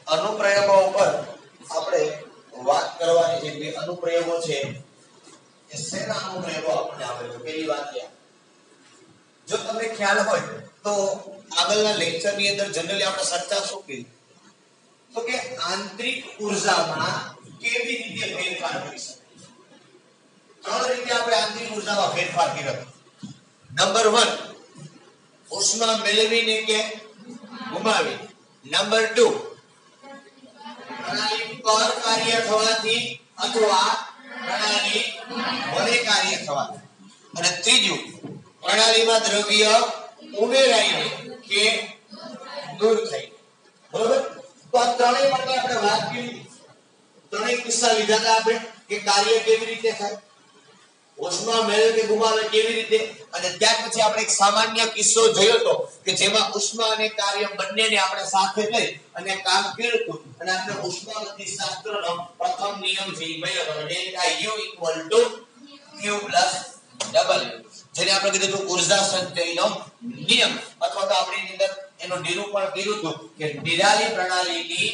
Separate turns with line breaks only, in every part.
અનુપ્રયોગો ઉપર આપણે વાત કરવાની છે. બે અનુપ્રયોગો છે એ શેના અનુપ્રયોગો આપણને આવે છે. પહેલી વાત છે, જો તમને ખ્યાલ હોય તો આગળના લેક્ચરની અંદર જનરલી આપણે ચર્ચા શું કરી તો કે આંતરિક ઉર્જામાં કેવી રીતે ફેરફાર કરી શકાય. ત્રણ રીતે આપણે આંતરિક ઉર્જામાં ફેરફાર કર્યો. નંબર 1, ઉષ્મા મેળવીને કે ગુમાવી. નંબર 2, પ્રણાલી પર કાર્ય થવાથી અથવા પ્રણાલી વડે કાર્ય થવાથી. અને ત્રીજું, પ્રણાલીમાં દ્રવ્ય ઉમેરાઈને કે દૂર થઈ. બરોબર? તો આ ત્રણેય માટે આપણે વાત કરી. ત્રણેય કિસ્સા લીધા હતા આપણે કે કાર્ય કેવી રીતે થાય, ઉષ્મા મેળવે કે ગુમાવે કેવી રીતે, અને ત્યાર પછી આપણે એક સામાન્ય કિસ્સો જોયો હતો કે જેમાં ઉષ્મા અને કાર્ય બંનેને આપણે સાથે લઈ અને કામ કર્યું હતું. અને આપણે ઉષ્માગતિ શાસ્ત્રનો પ્રથમ નિયમ છે એ મળ્યો હતો, ડેલ્ટા U = Q + W, જેને આપણે કીધું હતું ઉર્જા સંચયનો નિયમ, અથવા તો આપણી અંદર એનું નિરૂપણ કર્યું હતું કે નિરાલી પ્રણાલીની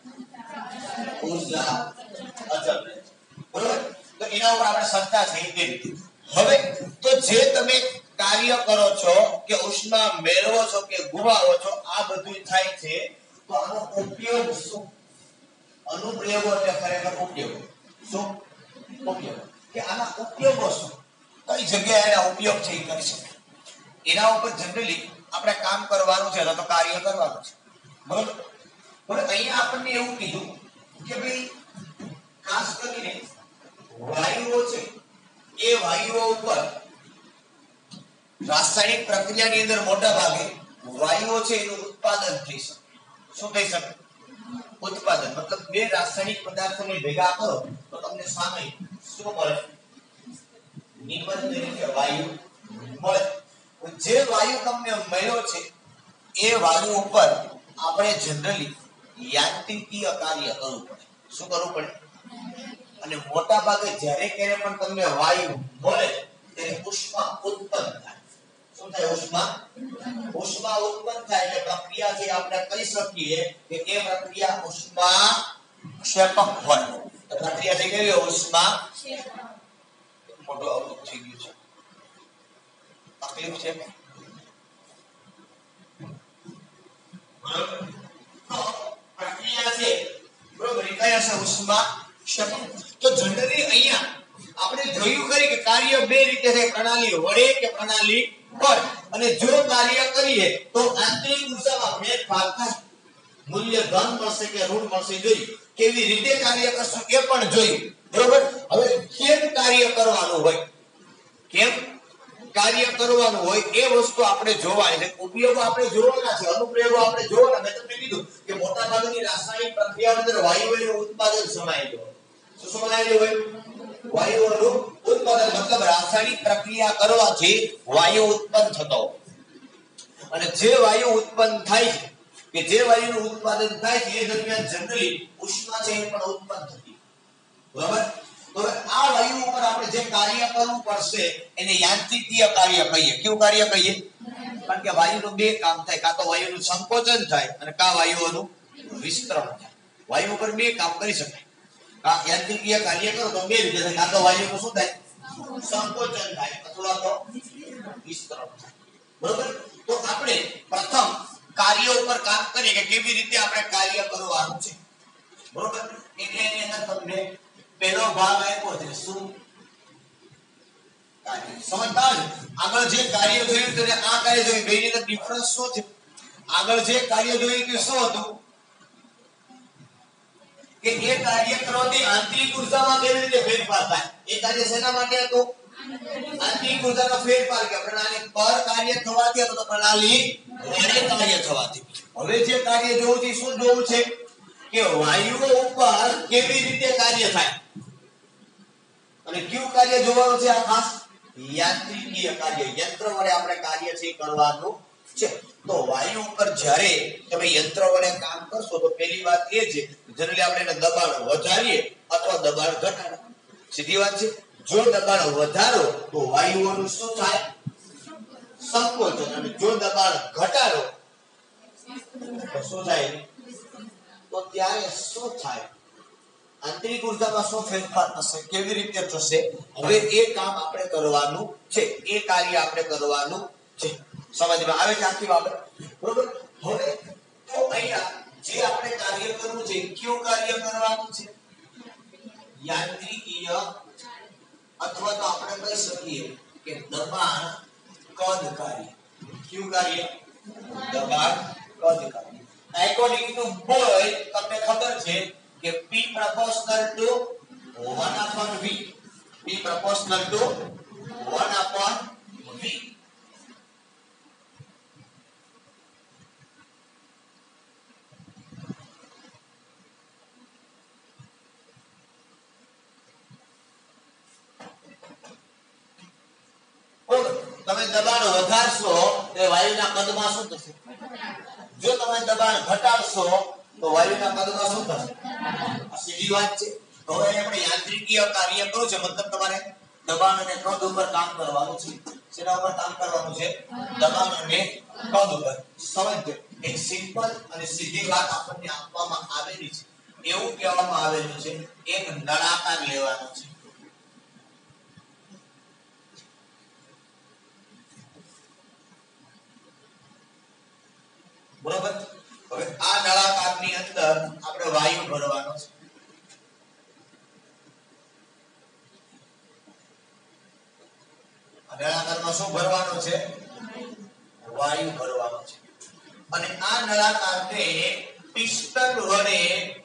ઉર્જા અચળ રહે. બરોબર? તો એના ઉપર આપણે ચર્ચા થઈ ગઈ. હવે તો જે તમે કાર્ય કરો છો કે ઉષ્મા મેળવો છો કે ગુમાવો છો, આ બધું થાય છે, તો આનો ઉપયોગ શું? અનુપ્રયોગો એટલે ખરેખર ઉપયોગ. શું ઉપયોગ? કે આના ઉપયોગો શું? કઈ જગ્યાએ એના ઉપયોગ છે એ કરી શકાય. એના ઉપર જનરલી આપણે કામ કરવાનું છે તો કાર્ય કરવાનું છે. બરોબર? હવે અહીંયા આપણને એવું કીધું કે ભાઈ ખાસ કરીને વાયુઓ છે એ વાયુઓ ઉપર રાસાયણિક પ્રક્રિયાની અંદર મોટા ભાગે વાયુઓ છે એનું ઉત્પાદન થઈ શકે. શું થઈ શકે? ઉત્પાદન. મતલબ બે રાસાયણિક પદાર્થોને ભેગા કરો તો તમને સામે શું મળે? નિબંધ તરીકે વાયુ મળે. જે વાયુ તમને મળ્યો છે એ વાયુ ઉપર આપણે જનરલી યાંત્રિકીય કાર્ય કરવું પડે. શું કરવું પડે? અને મોટા ભાગે જ્યારે ક્યારે પણ તમને વાયુ મળે ત્યારે ઉષ્મા ઉત્પન્ન થાય. શું થાય? ઉષ્મા ઉત્પન્ન થાય એટલે પ્રક્રિયા છે આપણે કહી શકીએ કે એ પ્રક્રિયા ઉષ્મા ક્ષેપક હોય. તો પ્રક્રિયા થઈ ગઈ ઉષ્મા મોટો અવરોધ થઈ ગયો છે. તકલીફ છે કે પ્રક્રિયા છે બરોબર એ કયા છે? ઉષ્મા ક્ષેપક. તો જનરલી અહીંયા આપણે જોયું ખરી કે કાર્ય બે રીતે થાય, પ્રણાલી વડે કે પ્રણાલી પર. અને જો કાર્ય કરીએ તો આંતરિક ઉર્જામાં ફેરફાર થાય. મૂલ્ય ધન મળશે કે ઋણ મળશે જોઈ. કેવી રીતે કાર્ય કરશું એ પણ જોયું. બરોબર? હવે કેમ કાર્ય કરવાનું હોય, કેમ કાર્ય કરવાનું હોય એ વસ્તુ આપણે જોવાની છે. ઉપયોગો આપણે જોવાના છે, અનુપ્રયોગો આપણે જોવાના. મેં તમને કીધું કે મોટા ભાગની રાસાયણિક પ્રક્રિયાઓની અંદર વાયુઓનું ઉત્પાદન સમાયેલું હોય. શું સમાયેલું હોય? વાયુઓનું ઉત્પાદન. મતલબ રાસાયણિક પ્રક્રિયા કરવાથી વાયુ ઉત્પન્ન થતો હોય. અને જે વાયુ ઉત્પન્ન થાય છે કે જે વાયુનું ઉત્પાદન થાય છે એ દરમિયાન જનરલી ઉષ્મા છે એ પણ ઉત્પન્ન થતી. બરાબર? તો આ વાયુ ઉપર આપણે જે કાર્ય કરવું પડશે એને યાંત્રિકીય કાર્ય કહીએ. કેવું કાર્ય કહીએ? કારણ કે વાયુનું બે કામ થાય, કાં તો વાયુનું સંકોચન થાય અને કાં વાયુઓનું વિસ્તરણ થાય. વાયુ ઉપર બે કામ કરી શકાય. યાંત્રિકીય કાર્ય કરો તો બે રીતે થાય, કાં તો વાયુનું શું થાય? સંકોચન થાય અથવા તો વિસ્તરણ થાય. બરોબર? તો આપણે પ્રથમ કાર્ય ઉપર કામ કરીએ કે કેવી રીતે આપણે કાર્ય કરવાનું છે. બરોબર? એટલે એની અંદર તમને પહેલો ભાગ આપ્યો છે શું? કાર્ય. સમજતા છો? આગળ જે કાર્ય જોયું તો આ કાર્ય જોયું, બેની અંદર ડિફરન્સ શું છે? આગળ જે કાર્ય જોયું કે શું હતું કે એ કાર્ય કરવાથી આંતરિક ઉર્જામાં કેવી રીતે ફેરફાર થાય. એ કાર્ય શેના માટે હતું? આંતરિક ઉર્જાનો ફેરફાર કે પ્રણાલી પર કાર્ય થવાથી અથવા તો પ્રણાલી વડે કાર્ય થવાથી. હવે જે કાર્ય જોવું છે શું જોવું છે કે વાયુઓ ઉપર કેવી રીતે કાર્ય થાય. અને કયું કાર્ય જોવાનું છે? આ ખાસ યાંત્રિકીય કાર્ય. યંત્ર વડે આપણે કાર્ય છે કરવાનું છે. તો વાયુ ઉપર જ્યારે તમે યંત્ર વડે કામ કરશો તો પહેલી વાત એ છે જનરલી આપણે એને દબાણ વધારીએ અથવા દબાણ ઘટાડો. સીધી વાત છે. જો દબાણ વધારો તો વાયુઓનું શું થાય? સંકોચન. અને જો દબાણ ઘટાડો તો શું થાય? તો ત્યારે શું થાય, આંતરિક ઉર્જામાં શું ફેરફાર થશે, કેવી રીતે થશે, હવે એ કામ આપણે કરવાનું છે, એ કાર્ય આપણે કરવાનું છે. સમજમાં આવે છે આખી બાબત? બરોબર. હવે તો અહીંયા જે આપણે કાર્ય કરવું છે, કયું કાર્ય કરવાનું છે? યાંત્રિકીય, અથવા તો આપણે કહી શકીએ કે દબાણ કદ કાર્ય. કયું કાર્ય? દબાણ કદ કાર્ય. એકોર્ડિંગ ટુ બોય તમને ખબર છે કે P proportional to 1 upon V. P proportional to 1 upon V. તમે દબાણ વધારશો તો વાયુના કદમાં શું થશે? જો તમે દબાણ ઘટાડશો તો વાયુના કદમાં શું થશે? આ સીધી વાત છે. હવે આપણે યાંત્રિકીય કાર્ય કરવું છે, મતલબ તમારે દબાણ અને કદ ઉપર કામ કરવાનું છે. શેના ઉપર કામ કરવાનું છે? દબાણ અને કદ ઉપર. સમજજો, એક સિમ્પલ અને સીધી વાત આપણને આપવામાં આવેલી છે. એવું કહેવામાં આવેલું છે એક નળાકાર લેવાનો છે. બરોબર. હવે આ નળાકારની અંદર આપણે વાયુ ભરવાનો છે. નળાકારમાં શું ભરવાનો છે? વાયુ ભરવાનો છે. અને આ નળાકારને પિસ્ટન વડે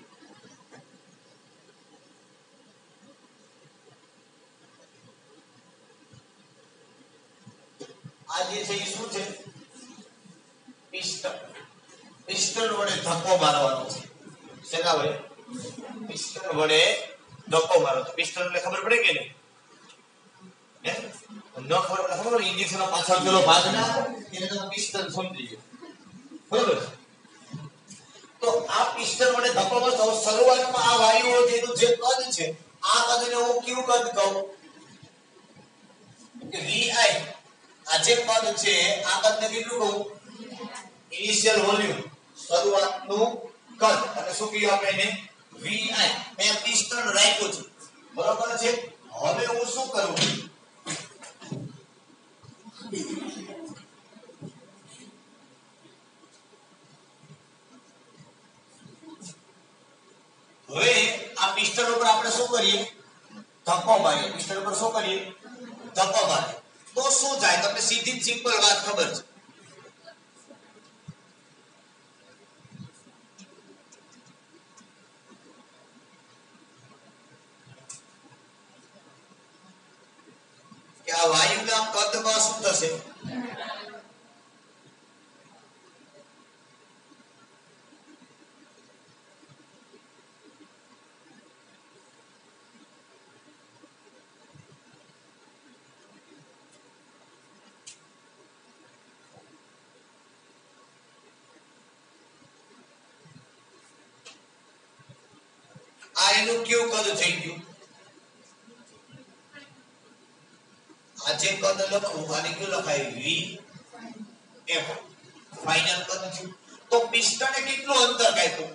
આ જે છે એ શું છે? પિસ્ટન. પિસ્ટન વડે ધક્કો મારવાનો છે. શેના વડે? પિસ્ટન વડે ધક્કો મારવાનો. પિસ્ટન એટલે ખબર પડે કે નહીં? ન ખબર પડે, ખબર ઇન્જેક્શન પાછળ પેલો ભાગ ના એને તમે પિસ્ટન સમજી ગયો. બરોબર. તો આ પિસ્ટન વડે ધક્કો મારતો શરૂઆતમાં આ વાયુઓ જેનું જે કદ છે, આ કદને હું કયું કદ કહું? કે Vi. આ જે કદ છે આ કદને કેટલું કહું? ઇનિશિયલ વોલ્યુમ, શરૂઆતનું કદ. અને શું કહીએ આપણે એને? Vi. મેં પિસ્ટન રાખ્યું છે. બરોબર છે. હવે હું શું કરું? હવે આ પિસ્ટન ઉપર આપણે શું કરીએ? ધક્કો મારીએ. પિસ્ટન ઉપર શું કરીએ? ધક્કો મારીએ. તો શું થાય? તમને સીધી સિમ્પલ વાત ખબર છે. કે આ વાયુના કદમાં શું થશે? આ એનું કેવું કદ થઈ ગયું? આ જે કદ લખું આને કેવું લખાય? Vf. ફાઇનલ કદ છે. તો પિસ્ટને કેટલું અંતર કાપ્યું?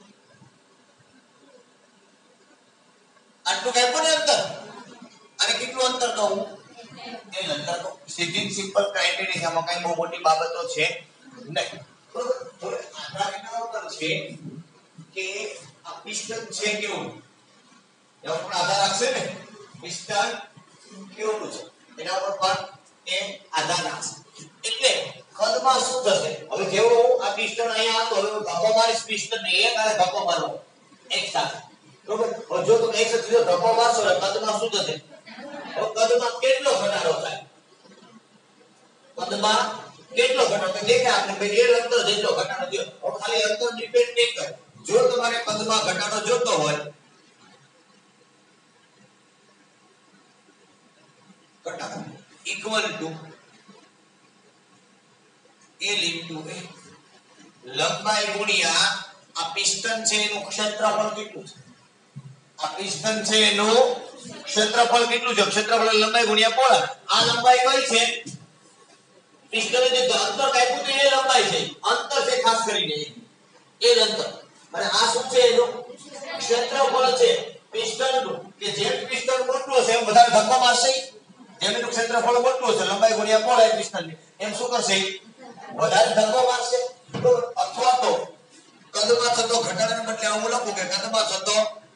આટલું કાપ્યું ને અંતર. અને કેટલું અંતર કહું? એ અંતર કહું. સીધી સિમ્પલ ક્રાઇટેરિયા, આમાં કઈ બહુ મોટી બાબતો છે નહીં. બરોબર. આધાર એના ઉપર છે કે આ પિસ્ટન છે કેવું? એનો પણ આધાર રાખશે ને. પિસ્ટન કેવું છે એના ઉપર પણ એ આધાર રાખશે. એટલે કદમાં શું થશે? હવે જેવો આ પિસ્ટન અહીંયા હતો, હવે ધક્કો મારીશ પિસ્ટનને, એક અને ધક્કો મારવો એક સાથે. બરોબર. હવે જો તમે એક સાથે ધક્કો મારશો એટલે કદમાં શું થશે? હવે કદમાં કેટલો ઘટાડો થાય? કદમાં કેટલો ઘટાડો દેખાય આપણે ભાઈ એ અંતર જેટલો ઘટાડો થયો. હવે ખાલી અંતર ડિપેન્ડ નહીં કરે. જો તમારે કદમાં ઘટાડો જોતો હોય, ઘટાડો equal to L into A, લંબાઈ ગુણ્યા આ પિસ્ટન છે એનું ક્ષેત્રફળ કેટલું છે? આ પિસ્ટન છે એનું ક્ષેત્રફળ કેટલું છે? ક્ષેત્રફળ લંબાઈ ગુણ્યા પહોળાઈ. આ લંબાઈ કઈ છે? પિસ્ટને જે અંતર કાપ્યું છે એ લંબાઈ છે. અંતર છે ખાસ કરીને એ અંતર. અને આ શું છે એનું ક્ષેત્રફળ છે પિસ્ટનનું કે જેમ પિસ્ટન મોટું છે એમ વધારે ધક્કો મારશે જેમ એનું ક્ષેત્રફળ મોટું છે લંબાઈ ગુણ્યા પહોળાઈ પિસ્ટનની એમ શું કરશે વધારે ધક્કો મારશે તો અથવા તો કદમાં થતો ઘટાડાને બદલે હું લખું કે કદમાં થતો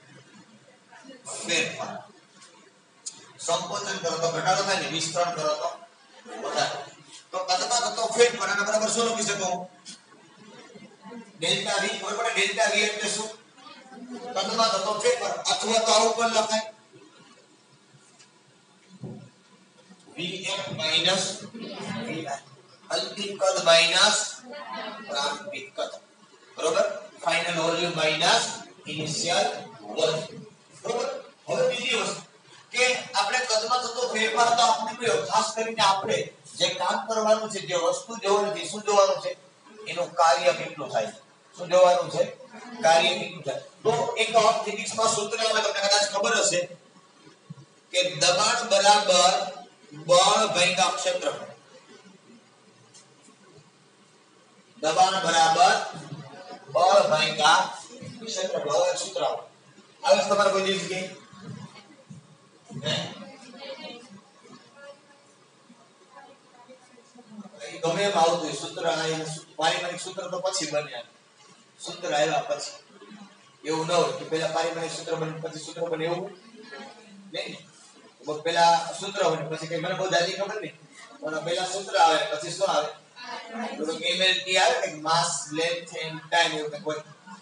ફેરફાર સંકોચન કરો તો ઘટાડો થાય ને વિસ્તરણ કરો તો વધારે તો કદમાં થતો ફેરફાર આના બરાબર શું લખી શકું ડેલ્ટા v બરાબર ડેલ્ટા v એટલે શું કદમાં થતો ફેરફાર અથવા તો આવું પણ લખાય vf માઈનસ vi અંતિમ કદ માઈનસ પ્રારંભિક કદ બરોબર final volume minus initial volume બરોબર હવે બીજી વસ્તુ કે આપણે કદમાં થતો ફેરફાર તો આપણે કોઈ ખાસ કરીને આપણે જે કામ કરવાનું છે જે વસ્તુ જોવાની છે શું જોવાનું છે એનું કાર્ય કેટલું થાય શું જોવાનું છે કાર્ય કેટલું થાય તો એક ફિઝિક્સમાં સૂત્ર આવે તમને કદાચ ખબર હશે કે દબાણ બરાબર બળ ભાગ્યા ક્ષેત્રફળ દબાણ બરાબર બળ ભાગ્યા ક્ષેત્રફળ સૂત્ર આવે તમારે કોઈ દિવસ કે ગમે એમ આવતું સૂત્ર પારિમાણિક સૂત્ર તો પછી બન્યા સૂત્ર આવ્યા પછી એવું ન હોય કે પેલા પારિમાણિક સૂત્ર બને પછી સૂત્ર બને એવું નહીં પેલા સૂત્ર બને પછી કઈ મને બહુ જાજી ખબર નહીં પણ પેલા સૂત્ર આવે પછી શું આવે તો mlt આવે કે માસ લેન્થ એન્ડ ટાઈમ એવું કોઈ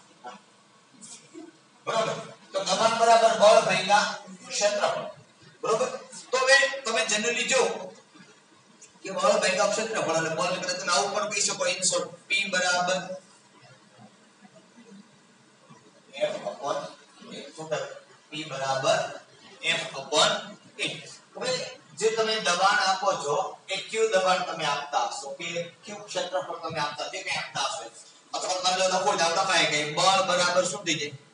બરોબર તો દબાણ બરાબર બળ ભાગ્યા ક્ષેત્રફળ બરોબર તો હવે તમે જનરલી જો કે બળ ભાગ્યા ક્ષેત્રફળ એટલે બળ એટલે તમે આવું પણ કહી શકો ઇન શોર્ટ p બરાબર f upon p બરાબર f upon a હવે જે તમે દબાણ આપો છો એ કયું દબાણ તમે આપતા હશો કે કયું ક્ષેત્રફળ તમે આપતા તે કઈ આપતા હશો અથવા માનો લખો દાખલા કાય કે બળ બરાબર શું થઈ જાય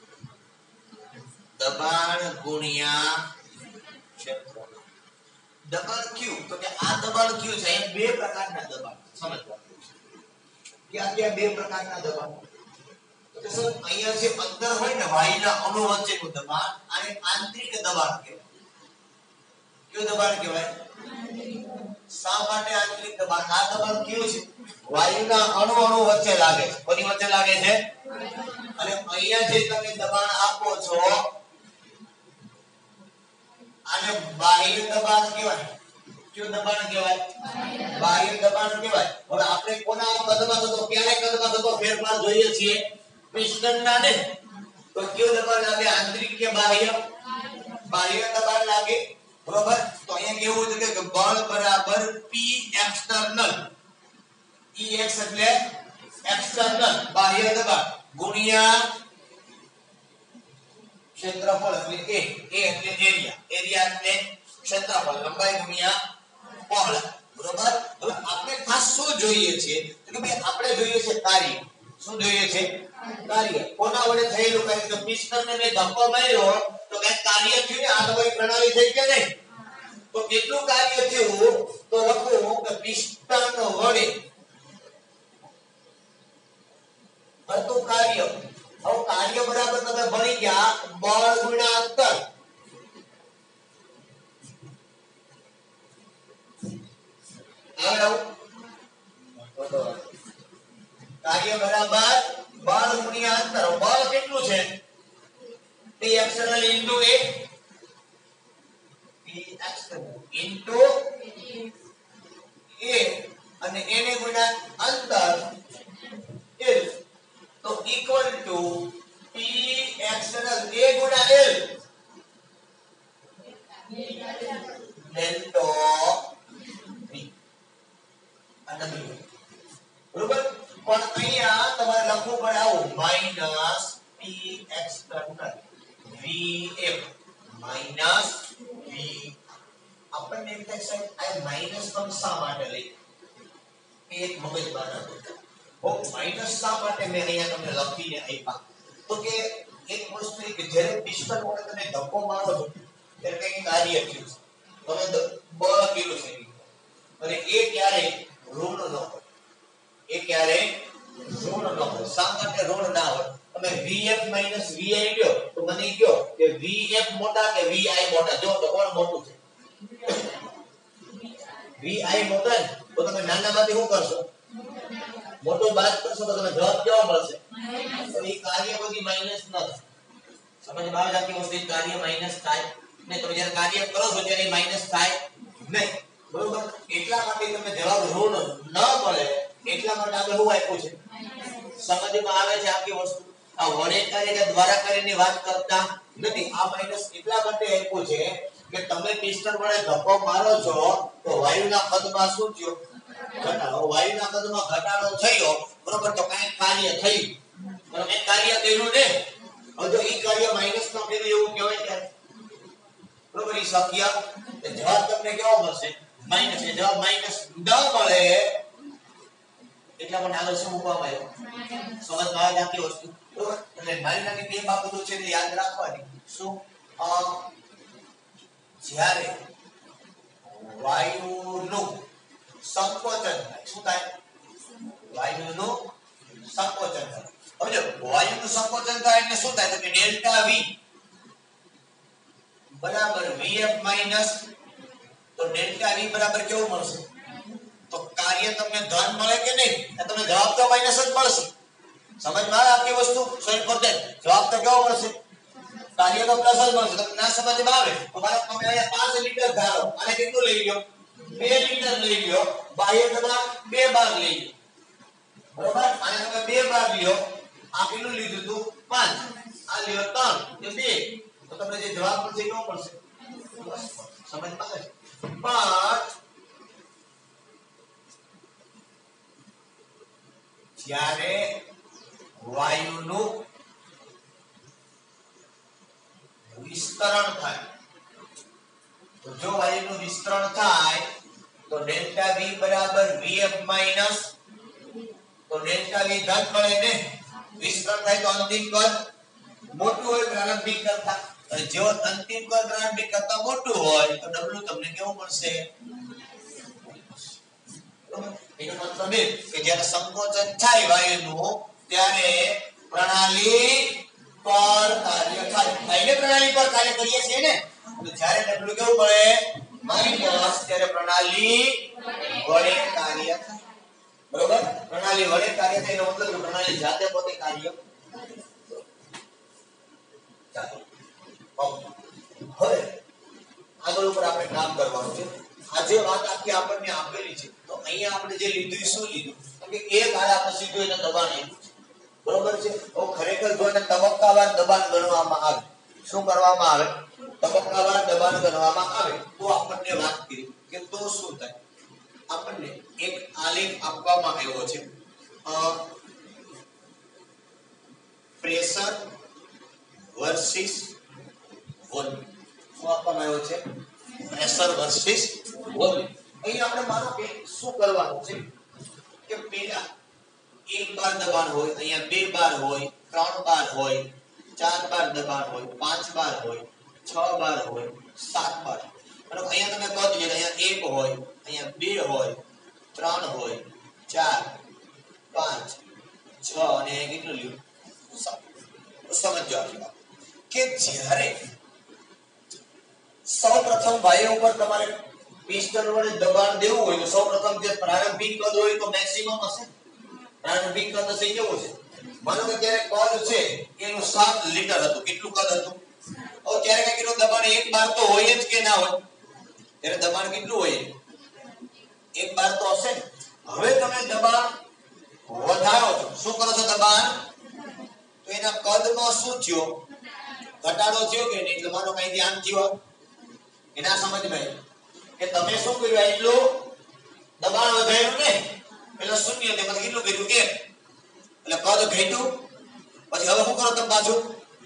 દબાણ ગુણ્યા ક્ષેત્રફળ દબાણ કયું તો કે આ દબાણ કયું છે અહીં બે પ્રકારના દબાણ સમજવા કે આ બે પ્રકારના દબાણ તો સર અહીંયા જે અંદર હોય ને વાયુના અણુ વચ્ચેનું દબાણ અને આંતરિક દબાણ કહેવાય કયું દબાણ કહેવાય શા માટે આંતરિક દબાણ આ દબાણ કયું છે વાયુના અણુ વચ્ચે લાગે છે કોની વચ્ચે લાગે છે અને અહીંયા જે તમે દબાણ આપો છો આને બાહ્ય દબાણ કહેવાય કયું દબાણ કહેવાય બાહ્ય દબાણ કહેવાય હવે આપણે કોના કદમાં થતો ક્યારે કદમાં થતો ફેરફાર જોઈએ છીએ પિસ્ટનના ને તો કયું દબાણ લાગે આંતરિક કે બાહ્ય બાહ્ય દબાણ લાગે બરોબર તો અહીંયા કેવું છે કે બળ બરાબર p એક્સટર્નલ ex એટલે એક્સટર્નલ બાહ્ય દબાણ ગુણ્યા ક્ષેત્રફળ એટલે a એટલે એરિયા એટલે ક્ષેત્રફળ લંબાઈ ગુણ્યા પહોળાઈ બરોબર હવે આપણે ખાસ શું જોઈએ છે કે ભાઈ આપણે જોઈએ છે કાર્ય શું જોઈએ છે કાર્ય કોના વડે થયેલું કાર્ય તો પિસ્ટનને મેં ધક્કો માર્યો તો કઈ કાર્ય થયું ને આ તમારી પ્રણાલી થઈ કે નહીં તો કેટલું કાર્ય થયું તો લખું કે પિસ્ટન વડે હતું કાર્ય હવે કાર્ય બરાબર તમે ભણી ગયા બળ ગુણ્યા અંતર કાર્ય બરાબર બળ ગુણ્યા અંતર બળ કેટલું છે p external into a p external into a અને a ને ગુણ્યા અંતર l તો equal to p external a ગુણ્યા l delta v અને બરોબર પણ અહીંયા તમારે લખવું પડે આવું minus p external vf minus v આપણને એમ થાય સાહેબ આ માઈનસ પણ શા માટે લઈ એક મગજમાં રાખો ઓ માઈનસ શા માટે મેં અહીંયા તમને લખીને આપ્યા તો કે એક વસ્તુ એ કે જ્યારે પિસ્ટન વડે તમે ધક્કો મારો છો ત્યારે કંઈક કાર્ય થયું છે તમે બળ કેટલું છે અને એ ક્યારે ઋણ ન હોય એ ક્યારે ઋણ ન હોય શા માટે ઋણ ના હોય તમે તમે vf vi લ્યો તો મને કયો કે vf મોટા કે vi મોટા? જો તો કોણ મોટું છે? vi મોટા ને તો તમે નાનામાંથી શું કરશો? મોટો બાદ કરશો તો તમે જવાબ કેવો મળશે? તો એ કાર્ય બધી માઈનસ ન થાય. સમજમાં આવે છે કે વસ્તુ કાર્ય માઈનસ થાય ને? તમે જ્યારે કાર્ય કરો છો ત્યારે માઈનસ થાય નહીં, બરોબર? એટલા માટે તમને જવાબ ઋણ ન મળે એટલા માટે આપણે શું આપ્યું છે? સમજમાં આવે છે આખી વસ્તુ? આ વડે કાર્ય કે દ્વારા કાર્યની વાત કરતા નથી. આ માઈનસ એટલા માટે આપ્યું છે કે તમે પિસ્ટન વડે ધક્કો મારો છો તો વાયુના કદમાં શું થયો? ઘટાડો. વાયુના કદમાં ઘટાડો થયો, બરોબર? તો કઈ કાર્ય થયું, બરોબર? એક કાર્ય કર્યું ને, હવે જો ઈ કાર્ય માઈનસ માં કર્યું એવું કહેવાય ત્યારે, બરોબર? ઈ શક્ય જવાબ તમને કેવો મળશે? માઈનસ. એ જવાબ માઈનસ ન મળે એટલા માટે આગળ શું મૂકવામાં આવ્યો? સમજમાં આવે આખી વસ્તુ, બરોબર? એટલે મારી નાની બે બાબતો છે તે યાદ રાખવાની. શું? જ્યારે વાયુનું સંકોચન થાય, શું થાય? વાયુનું સંકોચન થાય. હવે જો વાયુનું સંકોચન થાય એટલે શું થાય? તો કે ડેલ્ટા V બરાબર Vf માઈનસ, તો ડેલ્ટા V બરાબર કેવું મળશે? તો કાર્ય તમને ધન મળે કે નહીં? તમને જવાબ તો માઈનસ જ મળશે. સમજમાં આવે આખી વસ્તુ? જવાબ તો કેવો મળશે? કાર્ય તો પ્લસ જ મળશે. તમને ના સમજમાં આવે તો મારો તમે અહીંયા 5 લિટર ધારો, અને કેટલું લઈ લ્યો? 2 લિટર લઈ લ્યો. બાહ્ય દબાણ 2 બાર લઈ લ્યો, બરોબર? અને તમે 2 બાર લ્યો. આ કેટલું લીધું તું? 5. આ લ્યો 3 કે 2. તો તમને જે જવાબ મળશે કેવો મળશે? સમજમાં આવે? પણ જ્યારે વાયુનું વિસ્તરણ થાય, તો જો વાયુનું વિસ્તરણ થાય તો ડેલ્ટા V બરાબર Vf માઈનસ, તો ડેલ્ટા V ધન મળે ને? વિસ્તરણ થાય તો અંતિમ કદ મોટું હોય પ્રારંભિક કરતા, અને જો અંતિમ કદ પ્રારંભિક કરતા મોટું હોય તો W તમને કેવું મળશે? એનો મતલબ એ કે જ્યારે સંકોચન થાય વાયુનું ત્યારે પ્રણાલી પર કાર્ય થાય. એટલે પ્રણાલી પર કાર્ય કરીએ છીએ ને, તો જ્યારે W કેવું મળે? માઈનસ, ત્યારે પ્રણાલી વડે કાર્ય થાય, બરોબર? પ્રણાલી વડે કાર્ય થાય એનો મતલબ પ્રણાલી જાતે પોતે કાર્ય. હવે આગળ ઉપર આપણે કામ કરવાનું છે. આજે વાત આખી આપણને આપેલી છે, તો અહીંયા આપણે જે લીધું શું લીધું? કે એક હાલ આપણે સીધું એને દબાણ આપ્યું, બરોબર છે? તો ખરેખર જો એને તબક્કાવાર દબાણ ગણવામાં આવે, શું કરવામાં આવે? તબક્કાવાર દબાણ ગણવામાં આવે તો આપણને વાત કરી કે તો શું થાય? આપણને એક આલેખ આપવામાં આવ્યો છે, પ્રેશર વર્સિસ વોલ્યુમ. શું આપવામાં આવ્યો છે? Pressure versus volume. અહીં આપણે માનો કે શું કરવાનું છે કે પેલા 1 બાર દબાણ હોય, અહીંયા 2 બાર હોય, 3 બાર હોય, 4 બાર દબાણ હોય, 5 બાર હોય, 6 બાર હોય, 7 બાર. અને અહીંયા તમે કહો કે અહીંયા 1 હોય, અહીંયા 2 હોય, 3 હોય, 4 5 6 અને કેટલું લ્યો? 7. સમજો કે જ્યારે સૌપ્રથમ વાયુ ઉપર તમારે પિસ્ટન વડે દબાણ દેવું હોય તો સૌપ્રથમ જે પ્રારંભિક કદ હોય તો મેક્સિમમ હશે. પ્રારંભિક કદ હશે કેવું છે? માનો કે ત્યારે કદ છે એનું 7 લિટર હતું. કેટલું કદ હતું? હવે ત્યારે કઈ કેટલું દબાણ 1 બાર તો હોય જ કે ના હોય? ત્યારે દબાણ કેટલું હોય? 1 બાર તો હશે ને. હવે તમે દબાણ વધારો છો, શું કરો છો? દબાણ. તો એના કદમાં શું થયો? ઘટાડો થયો કે નહીં? એટલે માનો કઈ ધ્યાન થયો એના સમજ ભાઈ કે તમે શું કર્યું? એટલું દબાણ વધાર્યું ને, પેલા શૂન્ય તે પછી કેટલું કર્યું? 1. એટલે કદ ઘટ્યું. પછી હવે શું કરો તમે પાછું?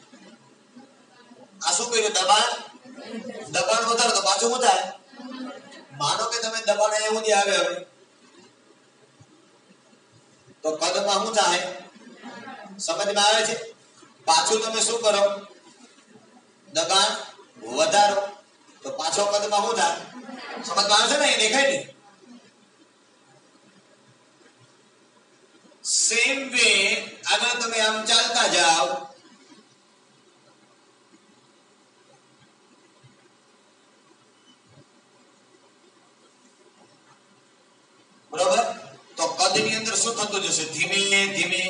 આ શું કર્યું? દબાણ વધારો તો પાછું શું થાય? માનો કે તમે દબાણ અહીંયા સુધી આવે, હવે તો કદમાં શું થાય? સમજમાં આવે છે? પાછું તમે શું કરો? દબાણ વધારો તો પાછો કદમાં શું થાય? સમજમાં આવે છે ને? એ દેખાય ને? સેમ વે આગળ તમે આમ ચાલતા જાઓ, બરોબર? તો કદની અંદર શું થતું જશે? ધીમે ધીમે,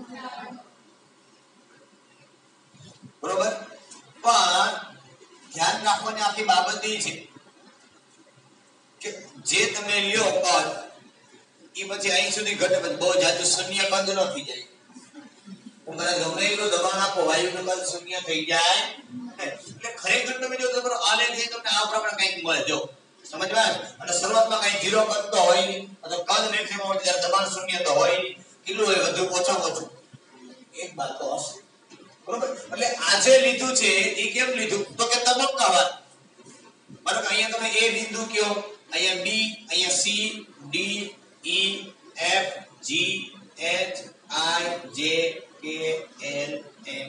બરોબર? પણ ધ્યાન રાખવાની આખી બાબત એ છે કે જે તમે લ્યો કદ એ પછી અહીં સુધી ઘટે, પછી બહુ જાજુ શૂન્ય કદ ન થઈ જાય. તમારે ગમે એટલું દબાણ આપો, વાયુનું કદ શૂન્ય થઈ જાય. એટલે ખરેખર તમે જો તમારો આલેખ છે તમને આ પ્રમાણે કંઈક મળે. જો સમજવા, અને શરૂઆતમાં કઈ 0 કદ તો હોય નહીં, અથવા કદ મેક્સિમમ હોય ત્યારે દબાણ શૂન્ય તો હોય નહીં. કેટલું હોય? વધુ ઓછામાં ઓછું એક બાદ તો હશે, બરોબર? એટલે આજે લીધું છે એ કેમ લીધું? તો કે તબક્કાવાર. માનો કે અહીંયા તમે એ બિંદુ કયો, અહીંયા બી, અહીંયા C, D, E, F, G, H, I, J, K, L, એમ.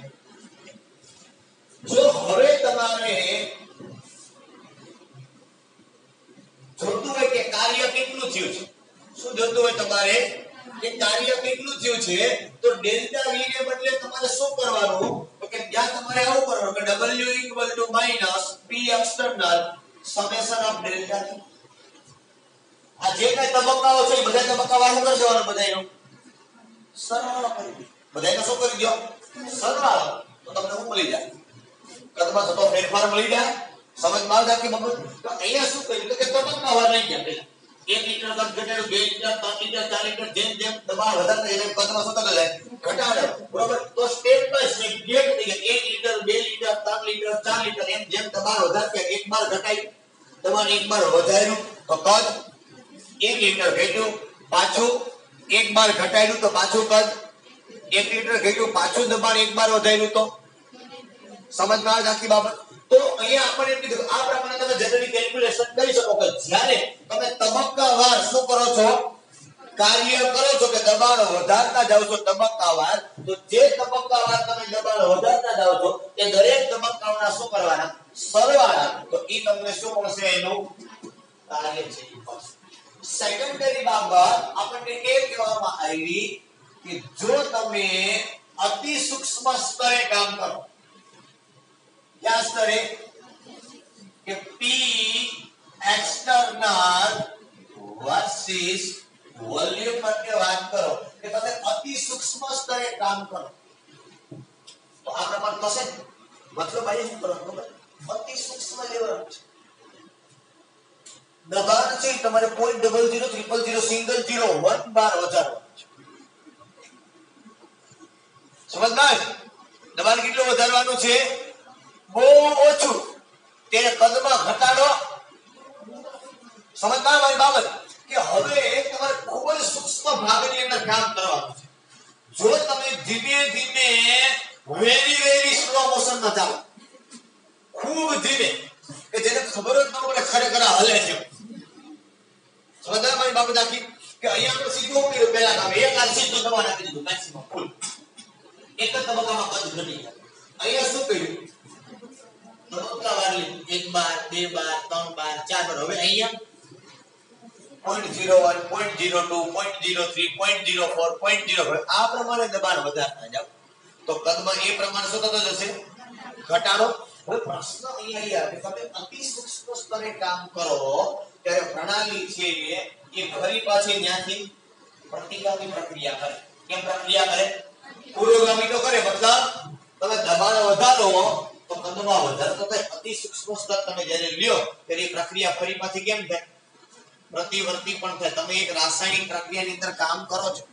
જો હવે તમારે જોતું હોય કે કાર્ય કેટલું થયું છે, શું જોતું હોય તમારે કે કાર્ય કેટલું થયું છે, તો ડેલ્ટા વી ને બદલે તમારે શું કરવાનું? તો કે ત્યાં તમારે આવું કરવાનું કે W minus P external summation of delta T. આ જે કઈ તબક્કાઓ છે એ બધા તબક્કાઓ શું કરી દેવાનું? બધાયનો સરવાળો કરી દો. બધાયનો શું કરી દો? સરવાળો. તો તમને શું મળી જાય? કદમાં થતો ફેરફાર મળી જાય. સમજમાં આવે કે બાબત? તો અહીંયા શું કર્યું કે તબક્કાવાર નહીં ગયા. પેલા 1 લિટર કદ ઘટાડ્યું, 2 લિટર, 3 લિટર, 4 લિટર, જેમ જેમ દબાણ વધારતા જાય કદમાં શું થતું જાય? ઘટાડો, બરોબર? તો સ્ટેપ બાય સ્ટેપ ગેપ થઈ ગયા. 1 લિટર, 2 લિટર, 3 લિટર, 4 લિટર, એમ જેમ દબાણ વધારતા એક બાર ઘટાડ્યું, દબાણ એક બાર વધાર્યું તો કદ 1 લિટર ઘટ્યું, પાછું એક બાર ઘટાડ્યું તો પાછું કદ 1 લિટર ઘટ્યું, પાછું દબાણ એક બાર વધાર્યું તો સમજમાં આવે આખી બાબત? તો અહીંયા આપણે એમ કીધું આ પ્રમાણે તમે જનરલી કેલ્ક્યુલેશન કરી શકો કે જ્યારે તમે તબક્કાવાર શું કરો છો? કાર્ય કરો છો કે દબાણ વધારતા જાવ છો તબક્કાવાર, તો જે તબક્કાવાર તમે દબાણ વધારતા જાવ છો એ દરેક તબક્કાઓના શું કરવાના? સરવાળા. તો એ તમને શું મળશે? એનું કાર્ય છે. સેકન્ડરી બાબત આપણને એ કહેવામાં આવી કે જો તમે અતિ સૂક્ષ્મ સ્તરે કામ કરો, ક્યાં સ્તરે? કે P એક્સટર્નલ વર્સિસ વોલ્યુમ માટે વાત કરો કે તમે અતિ સૂક્ષ્મ સ્તરે કામ કરો તો આ પ્રમાણ થશે. મતલબ આ શું કરો ખબર? અતિ સૂક્ષ્મ લેવલ છે. દબાણ છે તમારે 0.000000 સિંગલ 0 1 બાર વધારવાનું છે. સમજમાં? દબાણ કેટલું વધારવાનું છે? બહુ ઓછું. ત્યારે કદમાં ઘટાડો. સમજમાં મારી બાબત? કે હવે તમારે ખૂબ જ સૂક્ષ્મ ભાગની અંદર કામ કરવાનું છે. જો તમે ધીમે ધીમે વેરી સ્લો મોશનમાં જાઓ, ખૂબ ધીમે, કે જેને ખબર જ ન પડે ખરેખર હલે છે. સમજમાં મારી બાબત આખી? કે અહીંયા આપણે સીધું કર્યું પહેલા કામ એક આ સીધું દબાણ આપી દીધું મેક્સિમમ ફૂલ, એક જ તબક્કામાં કદ ઘટી જાય. અહીંયા શું કર્યું? તબક્કાવાર 1 બાર, 2 બાર, 3 બાર, 4 બાર. હવે અહીંયા 0.01, 0.02, 0.03, 0.04, 0.05 આ પ્રમાણે દબાણ વધારતા જાવ તો કદમાં એ પ્રમાણે શું થતો જશે? ઘટાડો. હવે પ્રશ્ન અહીંયા આવે કે તમે અતિ સૂક્ષ્મ સ્તરે કામ કરો ત્યારે પ્રણાલી છે એ ફરી પાછી ત્યાંથી પ્રતિગામી પ્રક્રિયા કરે. કેમ પ્રક્રિયા કરે? પૂર્વગામી તો કરે, મતલબ તમે દબાણ વધારો તો કદમાં વધારતો થાય. અતિ સૂક્ષ્મ સ્તર તમે જ્યારે લ્યો ત્યારે એ પ્રક્રિયા ફરી પાછી કેમ થાય? પ્રતિવર્તી પણ થાય. તમે એક રાસાયણિક પ્રક્રિયાની અંદર કામ કરો છો,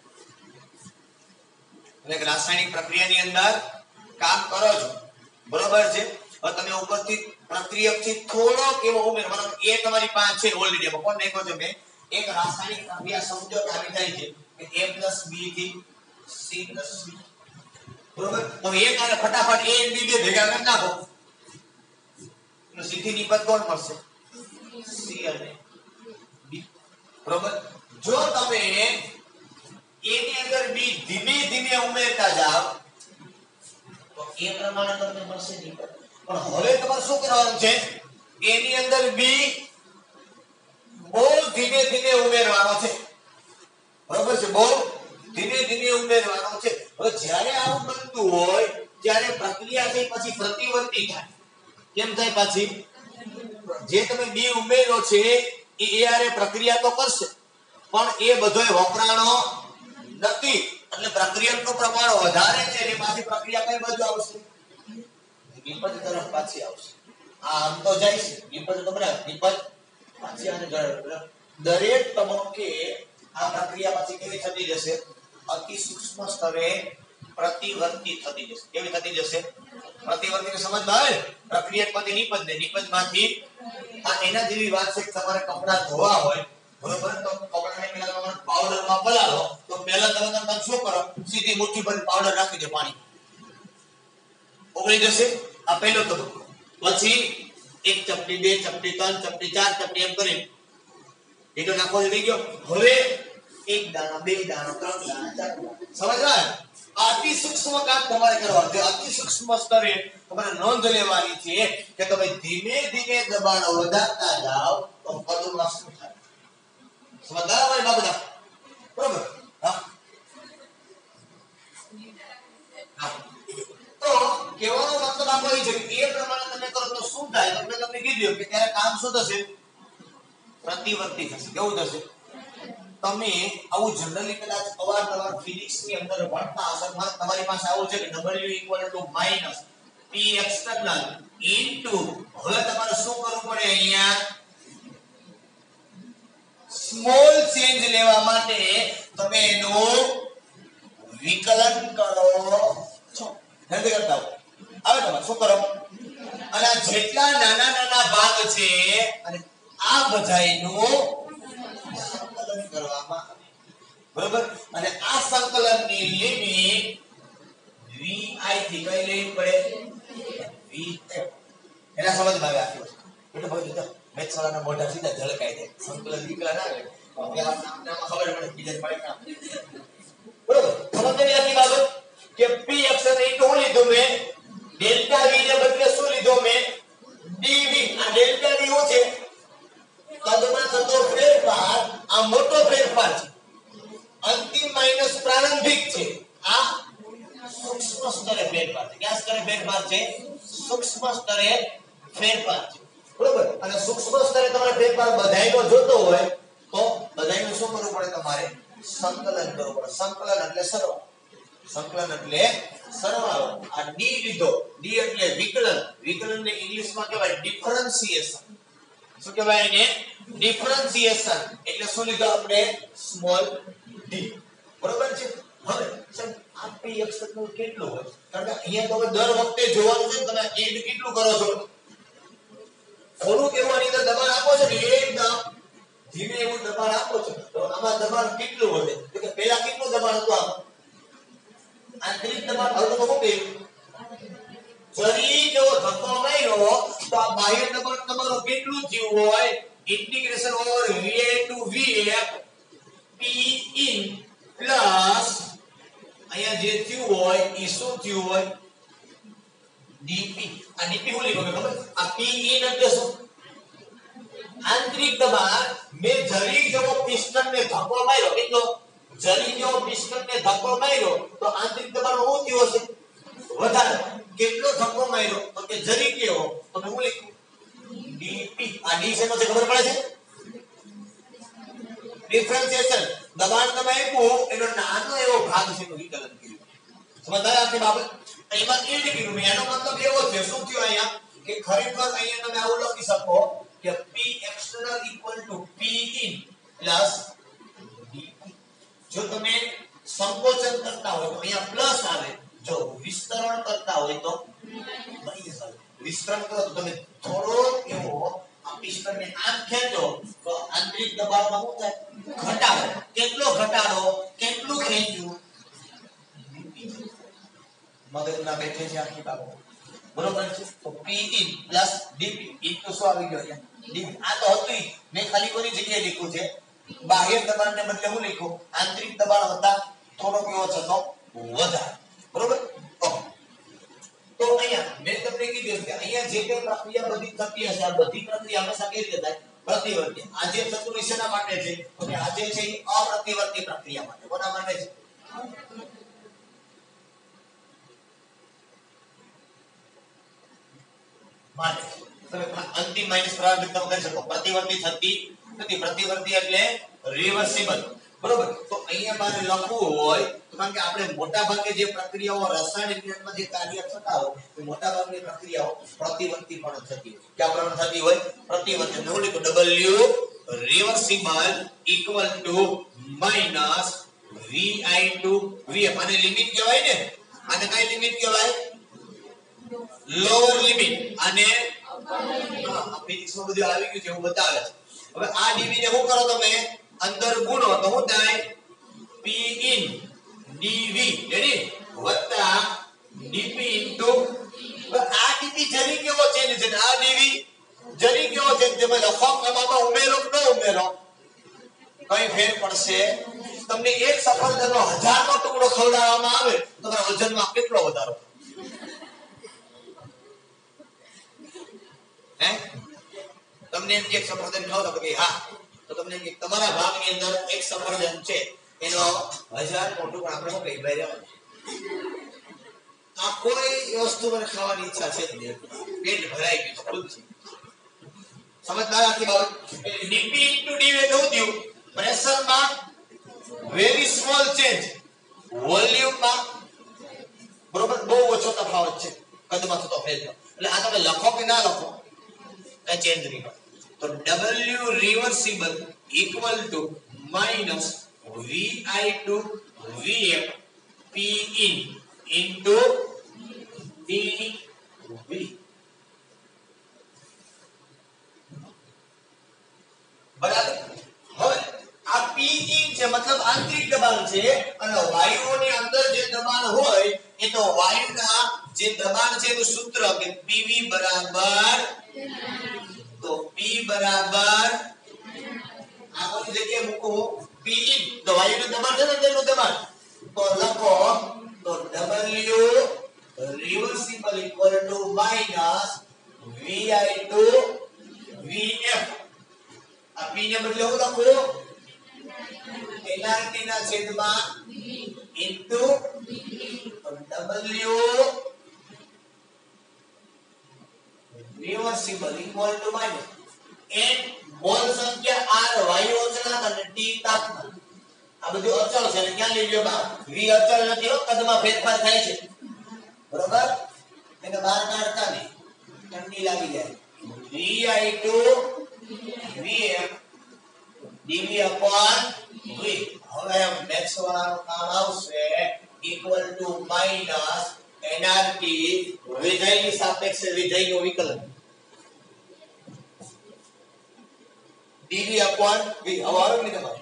એક રાસાયણિક પ્રક્રિયાની અંદર કામ કરો છો, બરોબર છે? હવે તમે ઉપરથી પ્રક્રિયકથી થોડો કેવો ઉમેર, મતલબ એ તમારી પાસે છે ઓલરેડી, કોણ નાખ્યો છે મેં? એક રાસાયણિક પ્રક્રિયા સમજો કે આવી થાય છે કે A + B થી C + B, બરોબર? હવે એક આને ફટાફટ A અને B બે ભેગા કરી નાખો તો સીધી નિપજ કોણ મળશે? C અને B, બરોબર? જો તમે A ની અંદર B ધીમે ધીમે ઉમેરતા જાવ તો એ પ્રમાણે તમને મળશે નિપજ. પણ હવે તમારે શું કરવાનું છે? A ની અંદર B બહુ ધીમે ધીમે ઉમેરવાનો છે, બરોબર છે? બહુ ધીમે ધીમે ઉમેરવાનો છે. હવે જ્યારે આવું બનતું હોય ત્યારે પ્રક્રિયા થઈ પછી પ્રતિવર્તી થાય. કેમ થાય? પાછી જે તમે બી ઉમેરો છે એ આરે પ્રક્રિયા તો કરશે પણ એ બધોય વપરાણો નથી, એટલે પ્રક્રિયાનું પ્રમાણ વધારે છે એટલે પાછી પ્રક્રિયા કઈ બાજુ આવશે? નિપજ તરફ પાછી આવશે. આમ તો જાય છે નિપજ તો બરાબર, નિપજ પાછી આને દરેક તબક્કે આ પ્રક્રિયા પાછી કેવી થતી જશે? અતિ સૂક્ષ્મ સ્તરે પ્રતિવર્તી થતી જશે. કેવી થતી જશે? પ્રતિવર્તીને સમજમાં આવે? પ્રક્રિયામાંથી નિપજ ને નિપજમાંથી આ એના જેવી વાત છે કે તમારે કપડા ધોવા હોય બરોબર, તો કપડાને પહેલા તમારે પાવડરમાં પલાળો તો પહેલા તમે શું કરો? સીધી મુઠ્ઠી ભરી પાવડર નાખી દો, પાણી ઓગળી જશે. આ પહેલો તબક્કો. પછી 1 ચપટી 2 ચપટી 3 ચપટી 4 ચપટી એમ કરી એટલો નાખો થઈ ગયો. હવે 1 દાણા 2 દાણા 3 દાણા 4 દાણા. સમજવા? અતિ સૂક્ષ્મ કામ તમારે કરવાનું છે. અતિ સૂક્ષ્મ સ્તરે તમારે નોંધ લેવાની છે કે તમે ધીમે ધીમે દબાણ વધારતા જાઓ તો પદમાં શું થાય? સમજદાર હોય બાબડા? બરોબર. હા, તો કેવાનો મતલબ આપણો એ છે કે એ પ્રમાણે તમે કરો તો શું થાય? તો મેં તમને કીધું કે ત્યારે કામ શું થશે? પ્રતિવર્તી થશે. કેવું થશે? તમે આવું જનરલી કદાચ અવારનવાર ફિઝિક્સ ની અંદર ભણતા હશો. તમારી પાસે આવું છે કે W - P external into, હવે તમારે શું કરવું પડે? અહીંયા સ્મોલ ચેન્જ લેવા માટે તમે એનું વિકલન કરો છો. નથી કરતા? હવે તમે શું કરો? અને જેટલા નાના નાના ભાગ છે અને આ બધાયનું સંકલન કરવામાં આવે. બરોબર? અને આ સંકલનની લિમિટ vi થી કઈ લેવી પડે? vf. એના સમજમાં આવે આખી વસ્તુ. એટલે ભાઈ મેથ્સ વાળાના મોઢા સીધા ઝળકાઈ જાય. સંકલન વિકલન આવે પેલા નામમાં ખબર પડે, બીજા પડે કામ. બરોબર? સમજણી આખી બાબત કે p અક્ષર એ તો લીધું મેં ડેલ્ટા v ને બદલે શું લીધો મેં? dv. આ ડેલ્ટા v શું છે? કદમાં થતો ફેરફાર. આ મોટો ફેરફાર છે. અંતિમ માઈનસ પ્રારંભિક છે. આ સૂક્ષ્મ સ્તરે ફેરફાર છે. કયા સ્તરે ફેરફાર છે? સૂક્ષ્મ સ્તરે ફેરફાર છે. બરોબર? અને સૂક્ષ્મ સ્તરે તમારે ફેરફાર બધાયનો જોતો હોય તો બધાયનું શું કરવું પડે? તમારે સંકલન કરવું પડે. સંકલન એટલે સરવાળો. સંકલન એટલે સરવાળો. આ d લીધો. d એટલે વિકલન. વિકલનને ઇંગ્લિશમાં કહેવાય ડિફરન્સિએશન. શું કહેવાય એને? ડિફરન્સિએશન. એટલે શું લીધો આપણે? Small d. બરોબર છે? હવે આ p અક્ષરનું કેટલું હોય? કારણ કે અહીંયા તો દર વખતે જોવાનું છે તમે એડ કેટલું કરો છો. થોડુંક એવું આની અંદર દબાણ આપો છો ને એકદમ ધીમે એવું દબાણ આપો છો તો આમાં દબાણ કેટલું વધે? તો કે પહેલા કેટલું દબાણ હતું? આમાં આંતરિક દબાણ. હવે તો શું કહ્યું? જરી જેવો ધક્કો માર્યો તો આ બાહ્ય દબાણ તમારું કેટલું થયું હોય? Integration over va to vf p in plus અહીંયા જે થયું હોય એ શું થયું હોય? dp. આ dp હું લીધું ખબર? આ p in એટલે શું? આંતરિક દબાણ. મેં જરી જેવો પિસ્ટનને ધક્કો માર્યો. કેટલો? જરી જેવો પિસ્ટનને ધક્કો માર્યો તો આંતરિક દબાણ શું થયું હશે? વધારે. કેટલો ધક્કો માર્યો? તો કે જરી કેવો? તો હું લખું dp. આ d શેનો છે ખબર પડે છે? ડિફરન્સિએશન. દબાણ તમે આપ્યું એનો નાનો એવો ભાગ છે એનું વિકલન કર્યું. સમજાય આખી બાબત? એમાં એ લીધું મેં. એનો મતલબ એવો છે શું થયું અહીંયા કે ખરેખર અહીંયા તમે આવું લખી શકો કે p external = p in plus dp. જો તમે સંકોચન કરતા હોય તો અહીંયા પ્લસ આવે. જો વિસ્તરણ કરતા હોય તો માઈનસ આવે. વિસ્તરણ કરો તો તમે થોડો એવો આ પિસ્ટનને આમ ખેંચો તો આંતરિક દબાણમાં શું થાય? ઘટાડો. કેટલો ઘટાડો? કેટલું ખેંચ્યું? મગજના બેઠે છે આખી બાબત. બરોબર છે? તો p in plus dp. ઈ તો શું આવી ગયો અહીંયા? dp. આ તો હતું મેં ખાલી કોની જગ્યાએ લખ્યું છે? બાહ્ય દબાણને બદલે હું લખ્યું? આંતરિક દબાણ હતા થોડો કેવો થતો? વધારે. બરોબર? તો અહીંયા મેં તમને કીધું કે અહીંયા જે કઈ પ્રક્રિયા બધી થતી હશે આ બધી પ્રક્રિયા હંમેશા કેવી રીતે થાય? પ્રતિવર્તી. આજે થતું શેના માટે છે? તો કે આજે છે એ અપ્રતિવર્તી પ્રક્રિયા માટે. કોના માટે છે? માટે તમે અંતિમ માઈનસ પ્રારંભિક તમે કરી શકો. પ્રતિવર્તી થતી નથી. પ્રતિવર્તી એટલે રિવર્સિબલ. બરોબર. તો અહીંયા મારે લખવું હોય તો કારણ કે આપણે મોટા ભાગે જે પ્રક્રિયાઓ રસાયણ વિજ્ઞાનમાં જે કાર્ય થતા હોય એ મોટા ભાગની પ્રક્રિયાઓ પ્રતિવર્તી પણ થતી હોય. ક્યાં પ્રમાણે થતી હોય? પ્રતિવર્તી. હું લખું W reversible equal to minus vi to vf. આને લિમિટ કહેવાય ને. આને કઈ લિમિટ કહેવાય? Lower limit. અને આ ફિઝિક્સમાં બધું આવી ગયું છે એવું બતાવે છે. હવે આ dv ને શું કરો તમે? અંદર ગુણો તો શું થાય? p in dv રેડી વત્તા dp into. હવે આ dv જરી કેવો ચેન્જ છે? આ dv જરી કેવો ચેન્જ છે? ભાઈ લખો આમાં ઉમેરો કે ન ઉમેરો કઈ ફેર પડશે? તમને એક સફરજનનો 1000નો ટુકડો ખવડાવવામાં આવે તો તમારા વજનમાં કેટલો વધારો? હે? તમને એક સફરજન ખાવ તો કે હા, તો તમને તમારા ભાગની અંદર એક સફરજન છે એનો 1000 નો ટુકડો આપણે શું કહી ભાઈ રહેવાનું. આ કોઈ વસ્તુ મને ખાવાની ઈચ્છા છે જ નહીં. પેટ ભરાઈ ગયું ખુદ છે. સમજદાર આખી બાબત. dp into dv શું થયું? પ્રેશરમાં વેરી સ્મોલ ચેન્જ, વોલ્યુમમાં બરોબર બહુ ઓછો તફાવત છે કદમાં થતો ફેરફાર. એટલે આ તમે લખો કે ના લખો કઈ ચેન્જ નહીં હોય. તો W reversible equal to minus Vi to Vf P in into dV. બરાબર. હવે આ P in છે મતલબ આંતરિક દબાણ છે અને વાયુઓની અંદર જે દબાણ હોય એ તો વાયુના જે દબાણ છે એનું સૂત્ર કે PV બરાબર, તો P બરાબર આ કોઈ જગ્યાએ મૂકો P in તો વાયુનું દબાણ છે ને તેનું દબાણ તો લખો તો W reversible equal to minus Vi to Vf. આ P ને બદલે હું લખું nRT ના છેદમાં into W reversible equal to minus n mole સંખ્યા r વાયુ અચળાંક અને t તાપમાન. આ બધું અચળ છે એટલે ક્યાં લઈ લ્યો બા? v અચળ નથી હો, કદમાં ફેરફાર થાય છે બરોબર. એને બહાર કાઢતા નહીં, ઠંડી લાગી જાય. vi to vf dv upon v. હવે મેથ્સ વાળાનું કામ આવશે equal to minus nRT વિધેયની સાપેક્ષે વિધેયનું વિકલન dv upon v. હવે આવે ને તમારે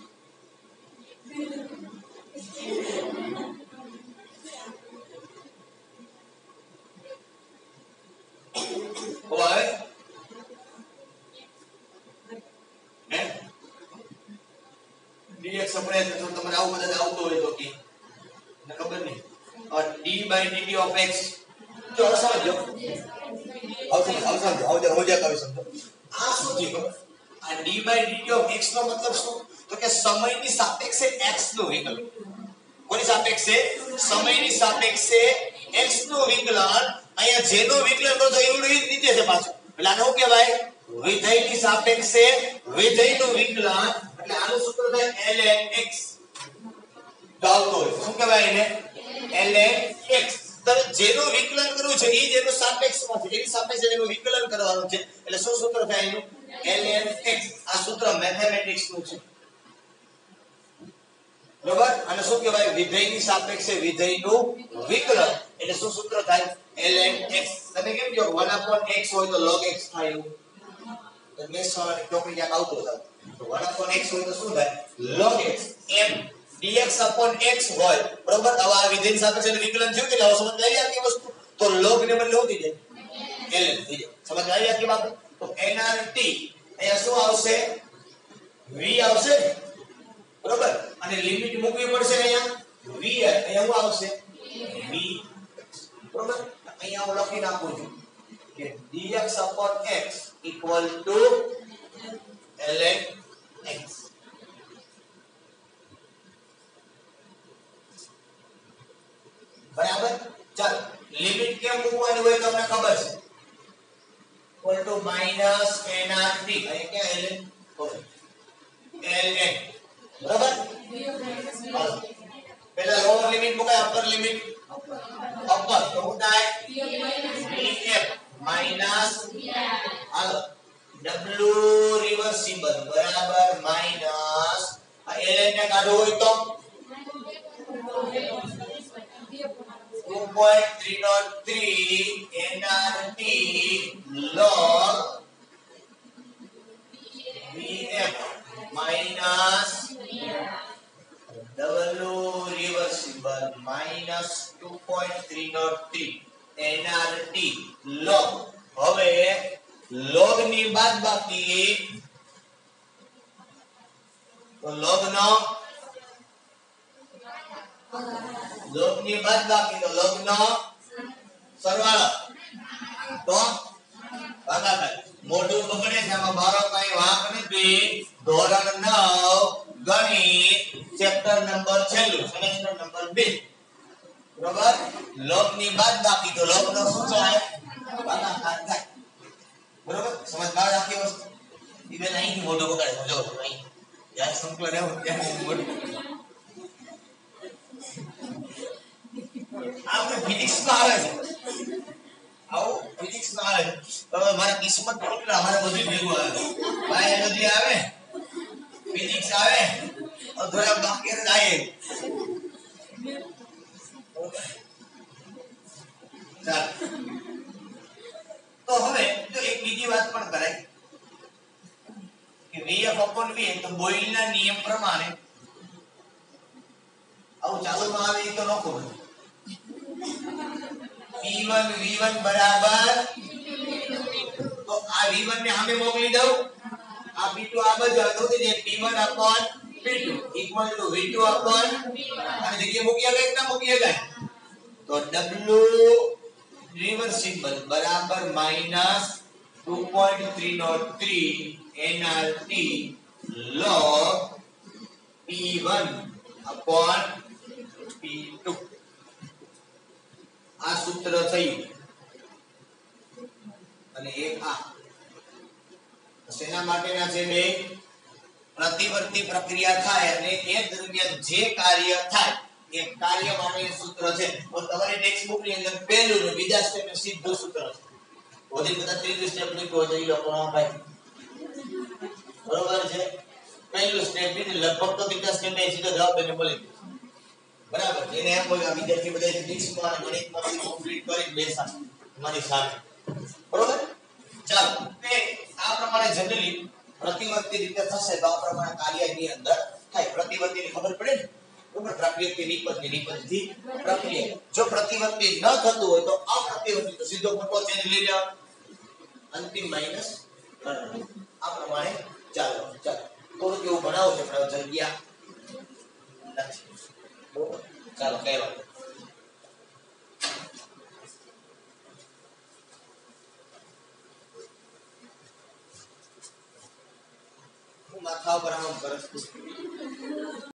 હવે dx આપણે તો તમારે આવું બધા આવતો હોય તો કે મને ખબર નહીં. d by dt of x તો સમજો આવજો કવિ સમજો. આ શું છે ખબર? આ d by dt of x નો મતલબ શું? તો કે સમયની સાપેક્ષે x નું વિકલન. કોની સાપેક્ષે? સમયની સાપેક્ષે x નું વિકલન. અહીંયા જેનું વિકલન કરો તો એવડું જ નીચે છે પાછું. એટલે આને શું કહેવાય? વિધેયની સાપેક્ષે વિધેયનું વિકલન. એટલે આનું સૂત્ર થાય ln x. ચાલતો હોય શું કહેવાય એને? ln x. તો જેનું વિકલન કરવું છે એ જેનું સાપેક્ષમાં છે એની સાપેક્ષે એનું વિકલન કરવાનું છે. એટલે શું સૂત્ર થાય એનું? ln x. આ સૂત્ર મેથેમેટિક્સ નું છે બરોબર. અને શું કહેવાય? વિધેયની સાપેક્ષે વિધેયનું વિકલન. એટલે શું સૂત્ર થાય? ln x. તમે કેમ કહો 1/x હોય તો log x થાય એવું? તો મેથ્સ વાળાની ટોપિક યાદ આવતો થાય. તો 1/x હોય તો શું થાય? log x. m dx upon x હોય બરોબર. હવે આ વિધેયની સાપેક્ષે વિકલન થયું કે હવે સમજ આવી આખી વસ્તુ. તો log ને બદલે શું થઈ જાય? ln થઈ જાય. સમજ આવી આખી બાબત. તો nRT અહીંયા શું આવશે? v આવશે બરોબર. અને લિમિટ મૂકવી પડશે અહીંયા v. અહીંયા શું આવશે? v બરોબર. અહીંયા હું લખી નાખું છું કે dx upon x equal to ln x. Limit કેમ મૂકવાની હોય તમને ખબર છે ઇક્વલ ટુ માઈનસ nrt અહીં કે ln બરાબર પહેલા લોઅર લિમિટ મુકાય અપર લિમિટ અપર તો શું થાય bf માઈનસ હાલો w રિવર્સિબલ બરાબર માઈનસ આ ln ને કાઢો હોય તો 2.303 nrt log bf minus w reversible minus 2.303 nrt log હવે log ની બાદબાકી તો log ની બાદબાકી તો log નો સરવાળો તો ભાગાકાર મોઢું બગડે છે આમાં મારો કઈ વાંક નથી ધોરણ 9 ગણિત ચેપ્ટર નંબર છેલ્લું સેમેસ્ટર નંબર 2 બરાબર log ની બાદબાકી તો log નો શું થાય ભાગાકાર થાય બરાબર સમજમાં રાખી વસ્તુ ઈ બેન અહીં મોઢું બગડે જો અહીં યાર સંકલન રહેવું ત્યાં મોઢું આપણે ફિઝિક્સ માં આવે છે આવો ફિઝિક્સ માં આવે તમે મારા કિસ્મત કેટલા અમારે બધું ભેગું આવે બાયોલોજી આવે ફિઝિક્સ આવે અધૂરા બાકી જાય ચાલ તો હવે જો એક બીજી વાત પણ કરાય કે vf upon v તો બોયલના નિયમ પ્રમાણે આવું ચાલુમાં આવે તો લખો p1 v1 બરાબર તો આ v1 ને સામે મોકલી દઉં આ p2 આ બાજુ તો જે p1 upon p2 equal to v2 upon અને જગ્યાએ મૂકી ગયા કે ના મૂકી ગયા તો w reversible બરાબર minus 2.303 nrt log p1 upon p2 આ સૂત્ર થયું અને એક આ શેના માટેના છે બે પ્રતિવર્તી પ્રક્રિયા થાય અને એ દરમિયાન જે કાર્ય થાય એ કાર્ય માટેનું સૂત્ર છે તો તમારી ટેક્સ્ટ બુક ની અંદર પહેલું ને બીજા સ્ટેપ નું સીધું સૂત્ર છે ઓધી કદાચ ત્રીજું સ્ટેપ લખ્યો તો ઈ લોકો ભાઈ બરોબર છે પહેલું સ્ટેપ બીજું લગભગ તો બીજા સ્ટેપ એ સીધો જવાબ એને મળી બરાબર એને એમ કોઈ વિદ્યાર્થી બધા ફિઝિક્સમાં અને ગણિતમાં કમ્પ્લીટ કરી બેસા મારી સાથે બરોબર ચાલો તે આ પ્રમાણે જનરલી પ્રતિવર્તી રીતે થશે તો આ પ્રમાણે કાર્યની અંદર થાય પ્રતિવર્તીની ખબર પડે ને બરાબર પ્રક્રિયા નિપજની નિપજથી પ્રક્રિયા જો પ્રતિવર્તી ન થતું હોય તો અપ્રતિવર્તી તો સીધો મોટો ચેન્જ લઈ જાવ અંતિમ માઈનસ આ પ્રમાણે ચાલો થોડું કેવું ભણાવો છે પણ જગ્યા નથી ચાલો કહેવા હું માથા પર આમ કરસ